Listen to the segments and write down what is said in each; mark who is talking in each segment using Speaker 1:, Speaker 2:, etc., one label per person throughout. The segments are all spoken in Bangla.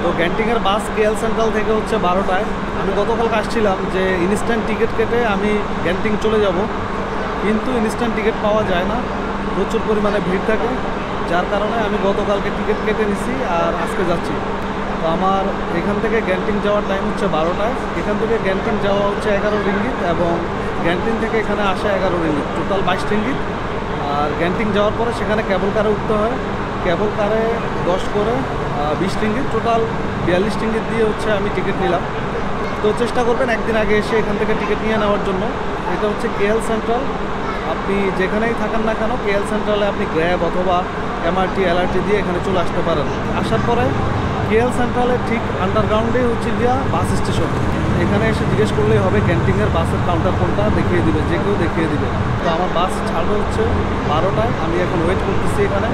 Speaker 1: তো গ্যান্টিংয়ের বাস কেএল সেন্ট্রাল থেকে হচ্ছে 12টায়। আমি গতকালকে আসছিলাম যে ইনস্ট্যান্ট টিকিট কেটে আমি গ্যান্টিং চলে যাব, কিন্তু ইনস্ট্যান্ট টিকিট পাওয়া যায় না, প্রচুর পরিমাণে ভিড় থাকে, যার কারণে আমি গতকালকে টিকিট কেটে নিছি আর আজকে যাচ্ছি। তো আমার এখান থেকে গ্যান্টিং যাওয়ার টাইম হচ্ছে 12টায়। এখান থেকে গ্যান্টিং যাওয়া হচ্ছে 11 রিঙ্গিত এবং গ্যান্টিং থেকে এখানে আসা 11 রিঙ্গিত, টোটাল 22 রিঙ্গিত। আর গ্যান্টিং যাওয়ার পরে সেখানে কেবল কারে উঠতে হয়, কেবল কারে 10 করে 20 রিঙ্গিত, টোটাল 42 রিঙ্গিত দিয়ে হচ্ছে আমি টিকিট নিলাম। তো চেষ্টা করবেন একদিন আগে এসে এখান থেকে টিকিট নিয়ে নেওয়ার জন্য। এটা হচ্ছে কেএল সেন্ট্রাল। আপনি যেখানেই থাকেন না কেন কেএল সেন্ট্রালে আপনি গ্র্যাব অথবা এমআরটি এলআরটি দিয়ে এখানে চলে আসতে পারেন। আসার পরে কেএল সেন্ট্রালের ঠিক আন্ডারগ্রাউন্ডেই হচ্ছে গিয়া বাস স্টেশন। এখানে এসে জিজ্ঞেস করলেই হবে ক্যান্টিনের বাসের কাউন্টার কোনটা, দেখিয়ে দিবে, যে কেউ দেখিয়ে দিবে। তো আমার বাস ছাড়বে হচ্ছে 12টায়। আমি এখন ওয়েট করতেছি এখানে।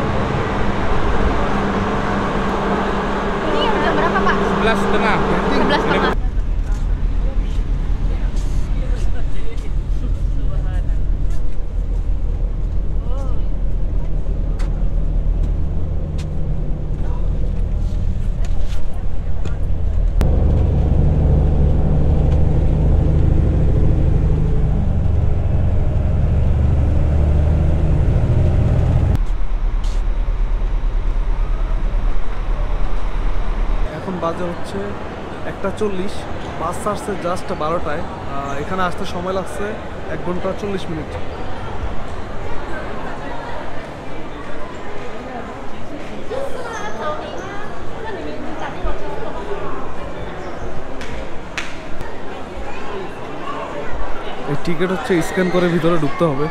Speaker 1: বাজে হচ্ছে 1:40। বাস ছাড়ছে জাস্ট 12টায়। এখানে আসতে সময় লাগছে 1 ঘন্টা 40 মিনিট। এই টিকিট হচ্ছে স্ক্যান করে ভিতরে ঢুকতে হবে।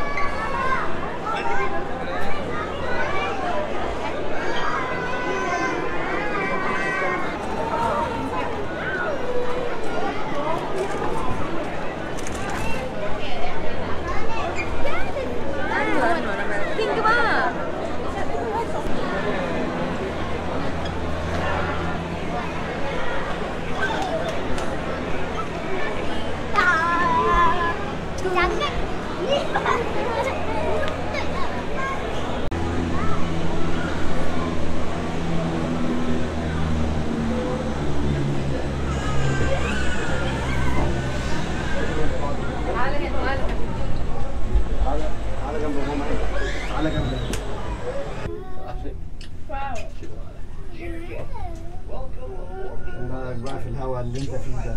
Speaker 2: في الهواء اللي انت فيه ده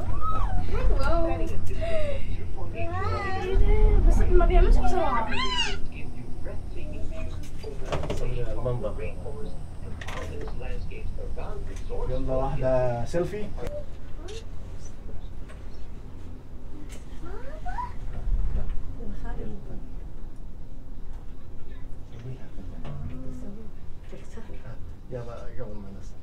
Speaker 3: بس ما بيعملش بسرعة.
Speaker 2: المنظر. يلا واحدة سيلفي. يلا قبل ما نصل.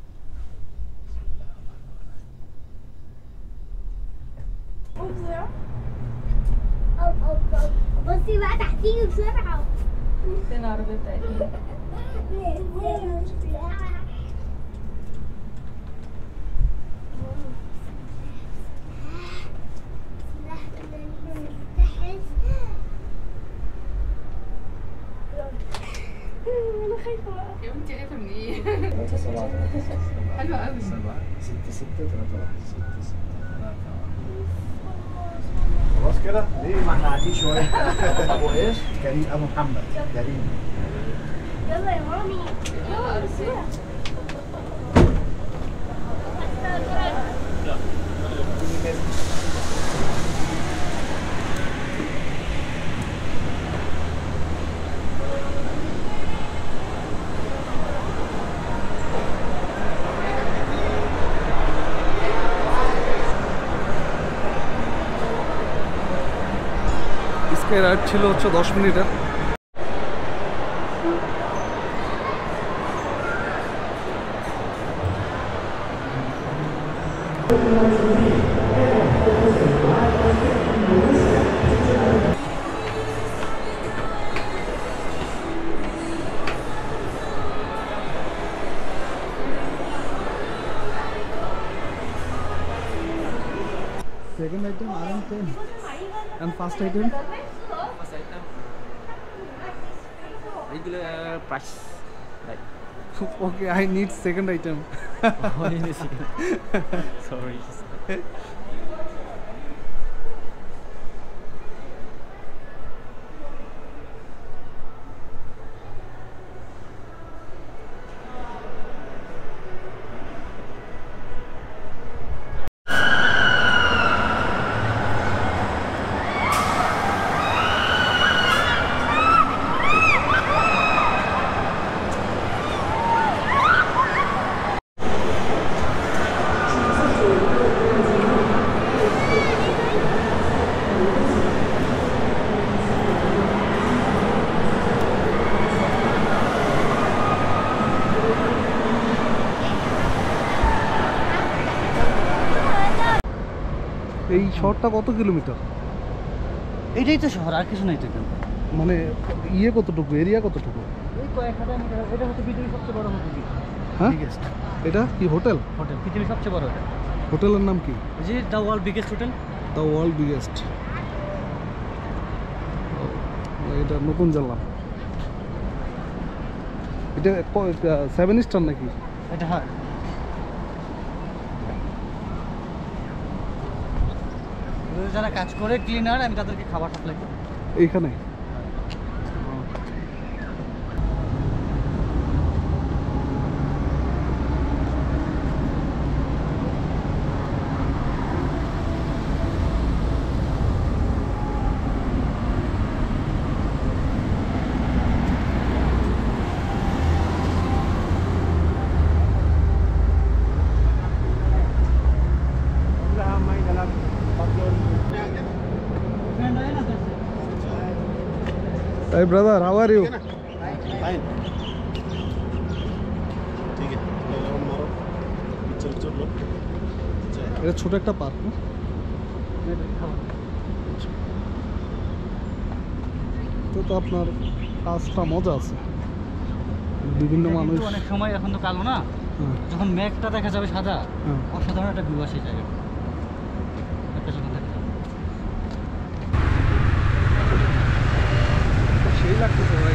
Speaker 3: بصي بقى تحتيجي بسرعة.
Speaker 4: فين العربية بتاعتنا؟
Speaker 3: أنا خايفة بقى.
Speaker 4: يا بنتي خايفة من ايه؟
Speaker 2: 7
Speaker 4: حلوة قوي.
Speaker 2: 7 6 6 3 1 6 6 خلاص كده. ليه ما احنا قاعدين شويه. ابو ايش؟ كريم ابو محمد كريم.
Speaker 3: يلا يا مامي. يلا بسرعة.
Speaker 1: इसके राइड ছিল হচ্ছে 10 মিনিটের। Second item RM10 and first item
Speaker 5: regular price, like
Speaker 1: Okay, I need second item.
Speaker 5: Sorry.
Speaker 1: এই শহরটা কত কিলোমিটার?
Speaker 5: এটাই তো শহর, আর কিছু নাই তো এখানে।
Speaker 1: মানে ইয়ে কতটুকু, এরিয়া কতটুকু?
Speaker 5: এই কয়েক হাজার মিটার। এটা হচ্ছে পৃথিবীর সবচেয়ে বড় হোটেল।
Speaker 1: হ্যাঁ,
Speaker 5: বিগেস্ট
Speaker 1: এটা কি হোটেল?
Speaker 5: হোটেল, পৃথিবীর সবচেয়ে বড় হোটেল।
Speaker 1: হোটেলের নাম কি?
Speaker 5: এই যে the world biggest hotel.
Speaker 1: The world biggest. এটা নতুন জানলাম। এটা 7 স্টার নাকি?
Speaker 5: এটা হ্যাঁ। যারা কাজ করে ক্লিনার, আমি তাদেরকে খাবার সাপ্লাই করি
Speaker 1: এইখানে। Hey brother, how are you?
Speaker 2: Fine. ठीक है राउंड मारो चल चल लो
Speaker 1: এটা ছোট একটা পার্ক না? তো আপনার কাজটা মজা আছে। বিভিন্ন মানুষ
Speaker 5: অনেক সময় এখন তো কালো না,
Speaker 1: হ্যাঁ,
Speaker 5: যখন মেঘটা দেখা যাবে সাদা,
Speaker 1: হ্যাঁ।
Speaker 5: অসাধারণ একটা ভিউ আসে জায়গাটা। একটা যখন দেখা যাবে
Speaker 1: সেই লাগতেছে ভাই।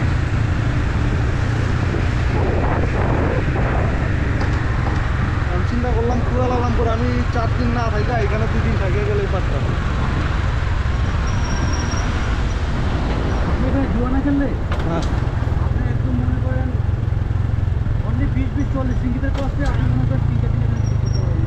Speaker 1: আমি চিন্তা করলাম কুয়ালা লামপুর আমি 4 দিন না থাকি, এখানে 2 দিন থাকিয়ে গেলেই পারতাম।
Speaker 5: আপনি এখানে জুয়া না খেললে
Speaker 1: হ্যাঁ,
Speaker 5: আপনি একদম মনে করেন অনলি 20-40 রিঙ্গিতের কষ্টে আপনি মনে করেন 3-4 দিন এখানে করতে পারবেন।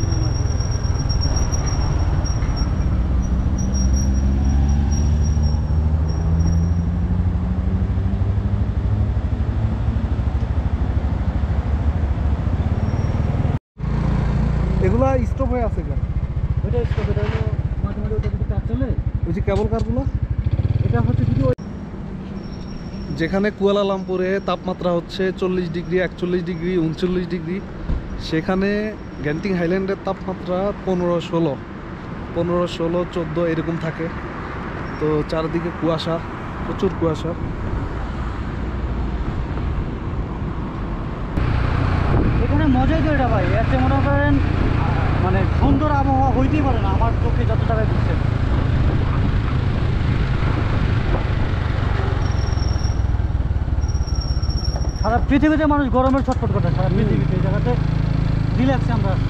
Speaker 1: এগুলা স্টপ হয়ে আছে কেন?
Speaker 5: ওইটা স্টপ, এটা হলো মাঝে মাঝে ওটা যদি কাজ চলে,
Speaker 1: ওই যে কেবল কারগুলো
Speaker 5: এটা হচ্ছে যদি
Speaker 1: যেখানে কুয়ালালামপুরে তাপমাত্রা হচ্ছে 40 ডিগ্রি, 41 ডিগ্রি, 39 ডিগ্রি, সেখানে গ্যান্টিং হাইল্যান্ডের তাপমাত্রা 15-16, 14 এরকম থাকে। তো চারিদিকে কুয়াশা, প্রচুর কুয়াশা।
Speaker 5: এখানে মজাই তো এটা ভাই, এতে মনে করেন মানে সুন্দর আবহাওয়া হইতেই পারে না আমার চোখে যতটা ভাই বুঝছেন। সারা পৃথিবীতে মানুষ গরমের ছটফট করে, সারা পৃথিবীতে এই জায়গাতে রিল্যাক্সে আমরা আছি।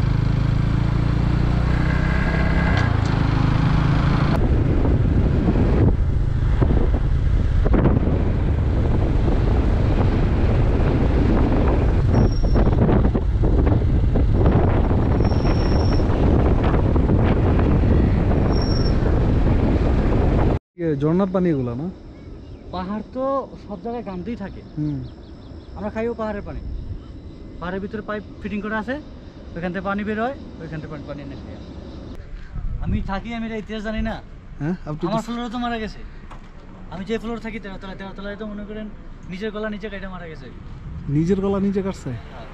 Speaker 1: ঝর্ণার পানি এগুলো না?
Speaker 5: পাহাড় তো সব জায়গায় গামতেই থাকে, আমরা খাইও পাহাড়ের পানি। পাহাড়ের ভিতরে পাইপ ফিটিং করা আছে, ওইখান থেকে পানি বের হয়, ওইখান থেকে পানি এনে খাই। আমি থাকি, আমি এটা ইতিহাস জানি না।
Speaker 1: হ্যাঁ, আপনি
Speaker 5: আমার ফ্লোরে তো মারা গেছে। আমি যে ফ্লোর থাকি 13তলায় তো মনে করেন নিজের গলা নিচে কাইটা মারা গেছে।
Speaker 1: নিজের গলা নিজে কাটছে?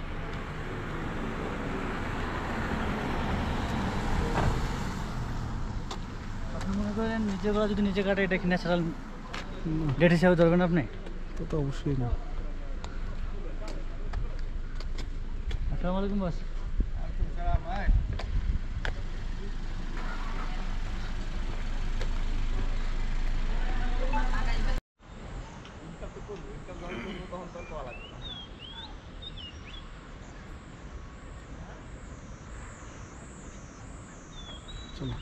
Speaker 5: আপনি মনে করেন নিজের গলা যদি নিজে কাটে, এটা কি ন্যাচারাল ডেট হিসাবে ধরবেন আপনি?
Speaker 1: তো অবশ্যই না।
Speaker 5: আসসালামু আলাইকুম বস।
Speaker 1: চলো।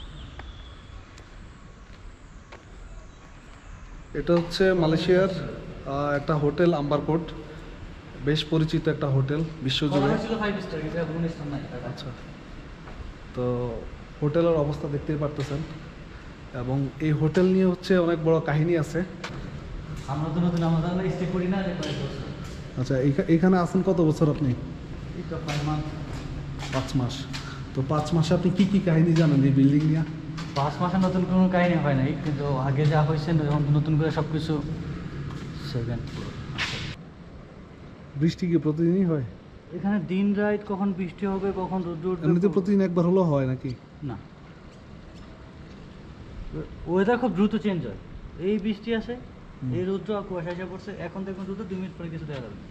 Speaker 1: এটা হচ্ছে মালয়েশিয়ার একটা হোটেল আম্বারকোট, বেশ পরিচিত একটা হোটেল বিশ্বজুড়ে।
Speaker 5: ছিল 5 স্টার, এটা কোনো স্থান নাই।
Speaker 1: আচ্ছা, তো হোটেলের অবস্থা দেখতেই পারতেছেন, এবং এই হোটেল নিয়ে হচ্ছে অনেক বড় কাহিনী আছে।
Speaker 5: আমরা তো নতুন, আমরা স্টে করি না যে কয়েক বছর।
Speaker 1: আচ্ছা, এখানে আছেন কত বছর আপনি?
Speaker 5: এই তো 5 মাস।
Speaker 1: 5 মাস। তো 5 মাসে আপনি কি কি কাহিনী জানেন এই বিল্ডিং নিয়ে?
Speaker 5: 5 মাসে নতুন কোনো কাহিনী হয় নাই, কিন্তু আগে যা হয়েছে এখন নতুন করে সব কিছু সেকেন্ড।
Speaker 1: বৃষ্টি কি প্রতিদিনই হয়?
Speaker 5: এখানে দিন রাত কখন বৃষ্টি হবে, কখন রোদ উঠবে,
Speaker 1: এমনিতে প্রতিদিন একবার হলেও হয় নাকি?
Speaker 5: না, ওয়েদার খুব দ্রুত চেঞ্জ হয়। এই বৃষ্টি আসে, এই রৌদ্র আর কুয়াশা এসে পড়ছে, এখন দেখুন দ্রুত 2 মিনিট পরে কিছু দেখা যাবে।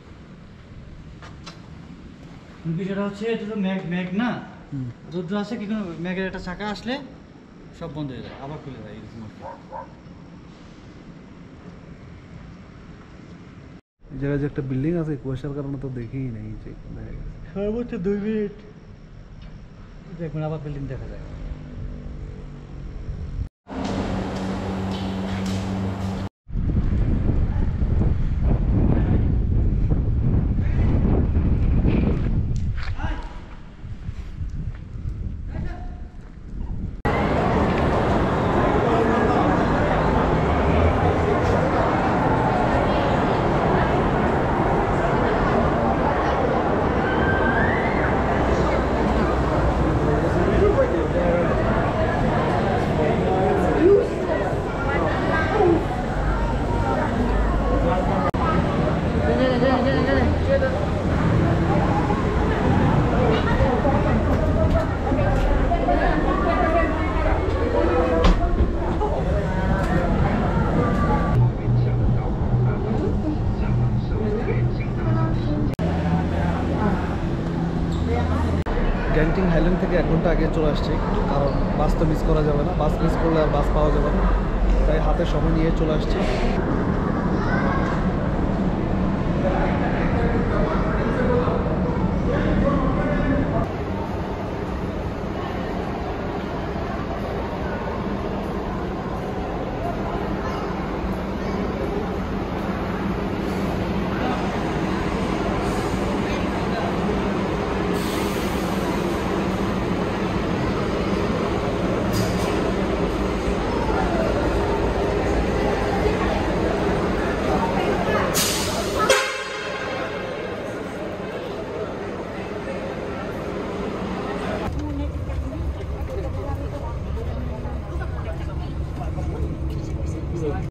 Speaker 5: বিষয়টা হচ্ছে এটা তো মেঘ না, রৌদ্র আসে কি কোনো মেঘের একটা চাকা আসলে সব বন্ধ হয়ে যায়, আবার খুলে যায় এরকম আর কি।
Speaker 1: এই জায়গায় যে একটা বিল্ডিং আছে কুয়াশার কারণে তো দেখেই নেই যে দেখা গেছে।
Speaker 5: সর্বোচ্চ 2 মিনিট দেখুন আবার বিল্ডিং দেখা যায়।
Speaker 1: গ্যান্টিং হাইল্যান্ড থেকে 1 ঘন্টা আগে চলে আসছি, কারণ বাস তো মিস করা যাবে না, বাস মিস করলে আর বাস পাওয়া যাবে না, তাই হাতে সময় নিয়ে চলে আসছি।